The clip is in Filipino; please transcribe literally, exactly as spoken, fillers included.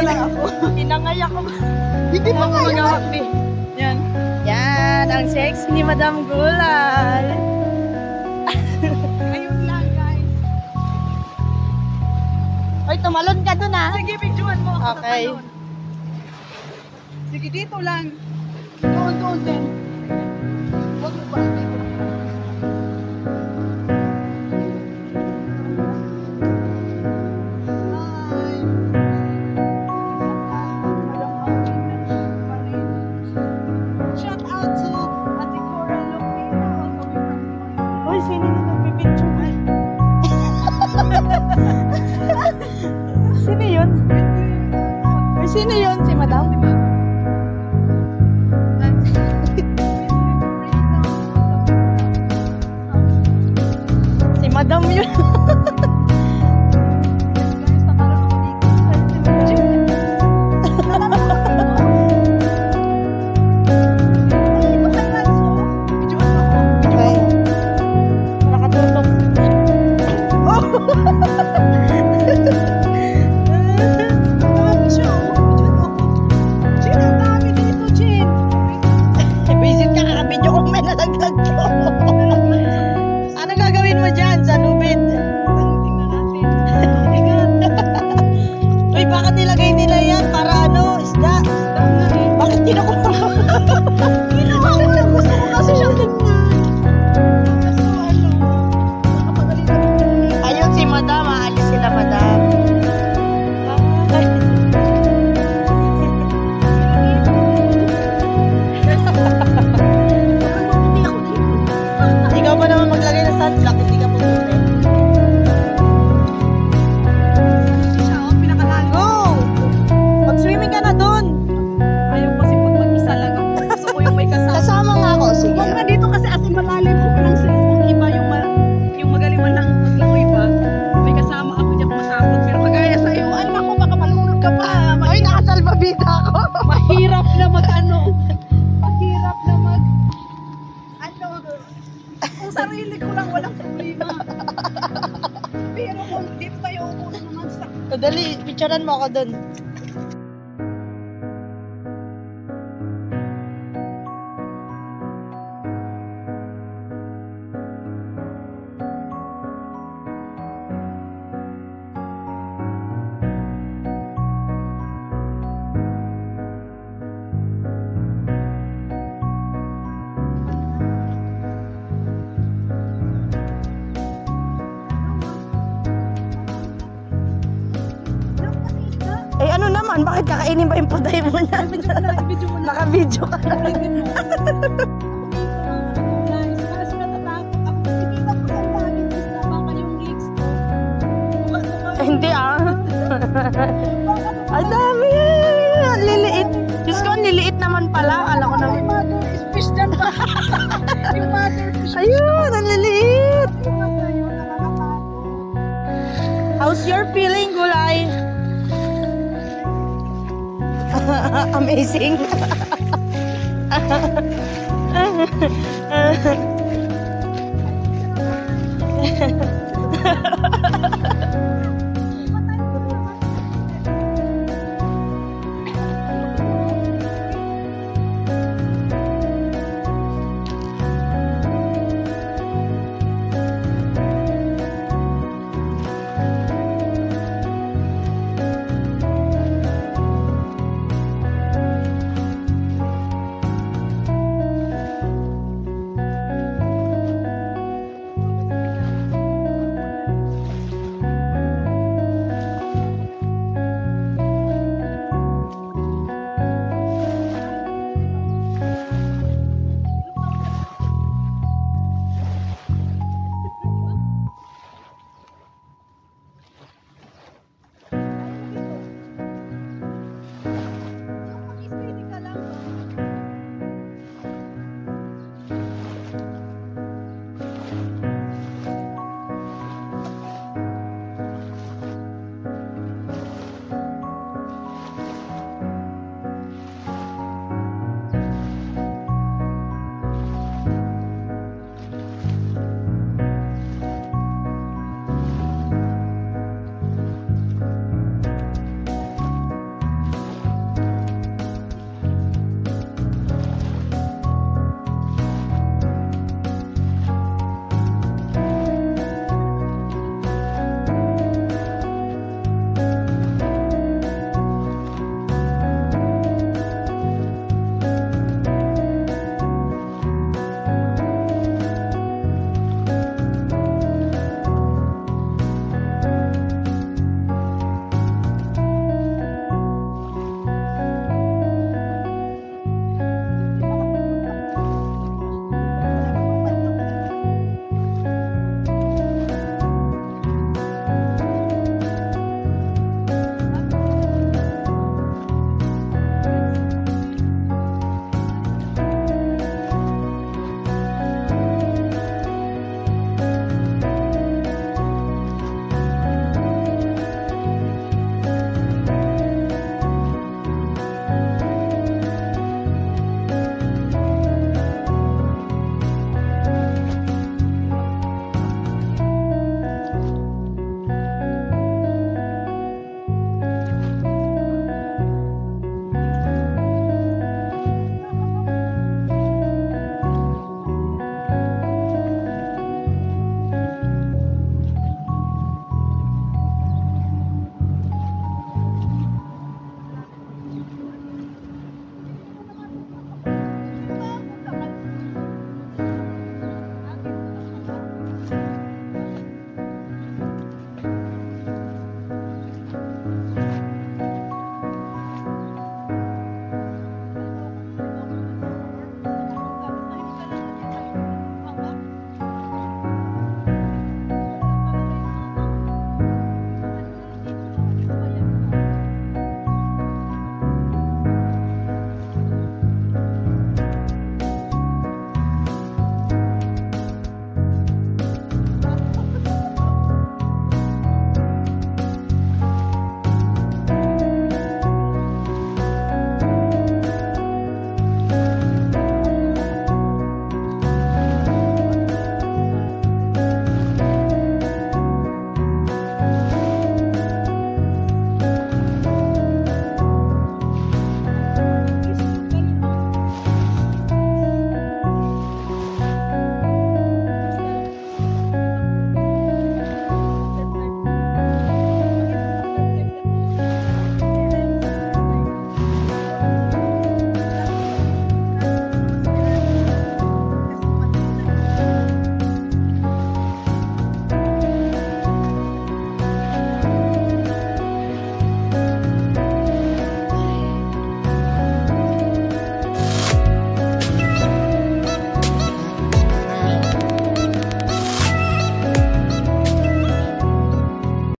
lang ako. Tinangay ako. Hindi pa kaya. Yan. Yan, ang sexy ni Madam Gulay. Ayun lang, guys. Oy, tumalon ka dun ah. Sige, videoan mo ako. Okay. Tatalon. Sige, dito lang. Doon, doon din. Huwag mo pa. Sino yung nagbibidyo? Sino yun? Ay, sino yun? Si Madam? Si Madam yun. Ano gagawin mo dyan sa lubid? Uy, bakit nilagay nila yan? Para ano? Isda? Bakit kinukuha mo? Kinuha ko lang. Gusto ko kasi siyang tingnan. Ayun si Madam. Aalis sila, Madam. Ikaw pa naman maglagay ng sunblock, hindi ka puputi. Siya, oh, pinakalago. Go! Mag-swimming ka na dun. Ayaw kasi pag mag-isa lang ako. Gusto ko yung may kasama. Kasama nga ako, sige. Huwag na dito kasi as in malalim ko ng cellphone iba yung, ma yung magaling man lang maglangoy iba. May kasama ako dyan matakot. Pero kagaya sa iyo, ay naku, baka malulog ka pa. Ay, nakasalbabida ako. Mahirap na mag ano. Mahirap na mag ano. Kung sarili ko lang walang problema. Pero kung dito tayo upo na naman sa Dali, picturean mo ako dun. Eh ano naman, bakit kakainin ba yung puday mo niyan? video na, video mo na. Naka-video ka na. Guys, para sila natatakot ako. Tinita ko sa laging isla, baka yung leaks ko. Eh, Hindi ah. Ang dami! Ang liliit. Diyos ko, ang liliit naman pala. Akala ko naman. Yung mother is fish dyan pa. Yung mother fish. Ayun, ang liliit. Yung mother yun, nakakatakot. How's your feeling, Gulay? Amazing.